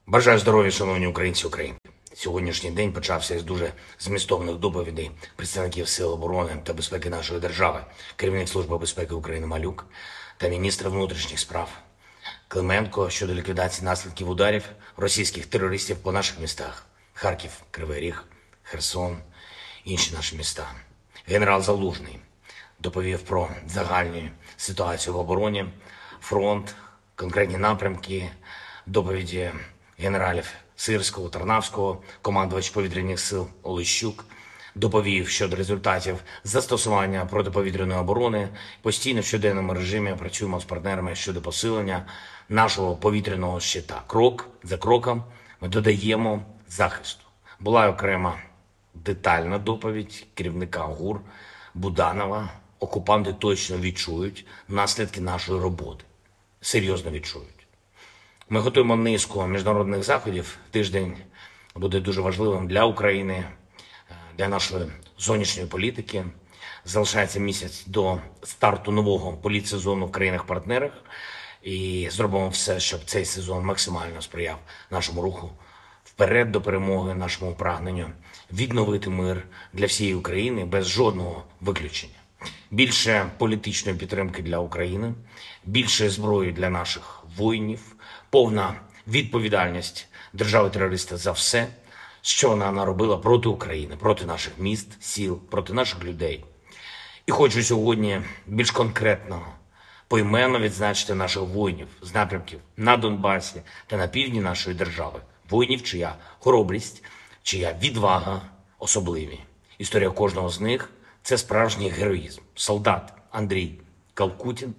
Бажаю здоров'я, шановні українці України. Сьогоднішній день почався із дуже змістовних доповідей представників Сил оборони та безпеки нашої держави, керівник Служби безпеки України Малюк та міністр внутрішніх справ Клименко щодо ліквідації наслідків ударів російських терористів по наших містах: Харків, Кривий Ріг, Херсон, інші наші міста. Генерал Залужний доповів про загальну ситуацію в обороні, фронт, конкретні напрямки, доповіді генералів Сирського, Тарнавського, командувач повітряних сил Олещук доповів щодо результатів застосування протиповітряної оборони. Постійно в щоденному режимі працюємо з партнерами щодо посилення нашого повітряного щита. Крок за кроком ми додаємо захисту. Була окрема детальна доповідь керівника ГУР Буданова. Окупанти точно відчують наслідки нашої роботи. Серйозно відчують. Ми готуємо низку міжнародних заходів. Тиждень буде дуже важливим для України, для нашої зовнішньої політики. Залишається місяць до старту нового політсезону в країнах-партнерах. І зробимо все, щоб цей сезон максимально сприяв нашому руху вперед до перемоги, нашому прагненню відновити мир для всієї України без жодного виключення. Більше політичної підтримки для України, більше зброї для наших воїнів, повна відповідальність держави-терориста за все, що вона наробила проти України, проти наших міст, сіл, проти наших людей. І хочу сьогодні більш конкретно, поіменно відзначити наших воїнів з напрямків на Донбасі та на півдні нашої держави. Воїнів, чия хоробрість, чия відвага особливі. Історія кожного з них – це справжній героїзм. Солдат Андрій Калкутін,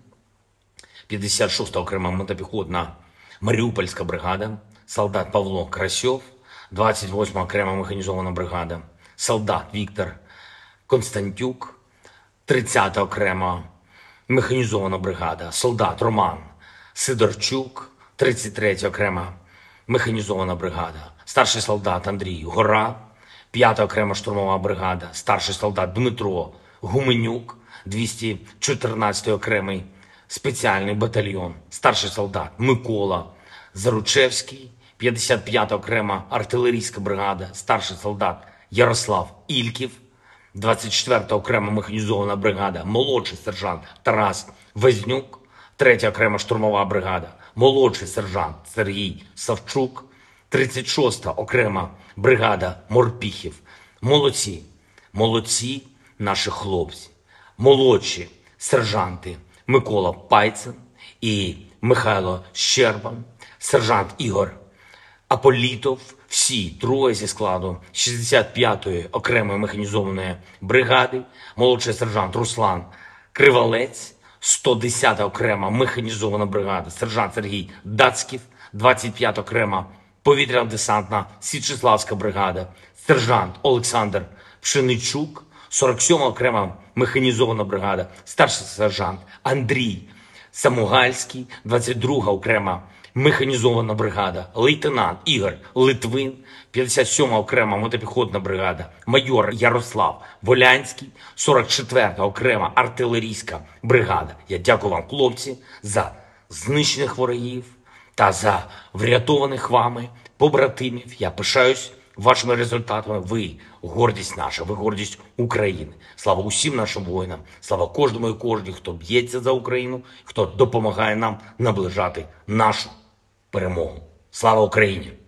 56-та окрема мотопіхотна Маріупольська бригада, солдат Павло Красьов, 28-ма окрема механізована бригада, солдат Віктор Константюк, 30-та окрема механізована бригада, солдат Роман Сидорчук, 33-я окрема механізована бригада, старший солдат Андрій Гора, 5-та окрема штурмова бригада, старший солдат Дмитро Гуменюк, 214-й окремий спеціальний батальйон, старший солдат Микола Заручевський, 55-та окрема артилерійська бригада, старший солдат Ярослав Ільків, 24-та окрема механізована бригада, молодший сержант Тарас Везнюк, 3-я окрема штурмова бригада, молодший сержант Сергій Савчук, 36-та окрема бригада Морпіхів. Молодці, молодці наші хлопці, молодші сержанти Микола Пайцин і Михайло Щербан, сержант Ігор Аполітов, всі троє зі складу 65-ї окремої механізованої бригади, молодший сержант Руслан Кривалець, 110-та окрема механізована бригада, сержант Сергій Дацьків, 25-та окрема повітряно-десантна Січеславська бригада, сержант Олександр Пшеничук, 47-ма окрема механізована бригада, старший сержант Андрій Самугальський, 22-га окрема механізована бригада, лейтенант Ігор Литвин, 57-ма окрема мотопіхотна бригада, майор Ярослав Волянський, 44-та окрема артилерійська бригада. Я дякую вам, хлопці, за знищених ворогів та за врятованих вами побратимів. Я пишаюсь вашими результатами. Ви гордість наша, ви гордість України. Слава усім нашим воїнам, слава кожному і кожній, хто б'ється за Україну, хто допомагає нам наближати нашу перемогу. Слава Україні!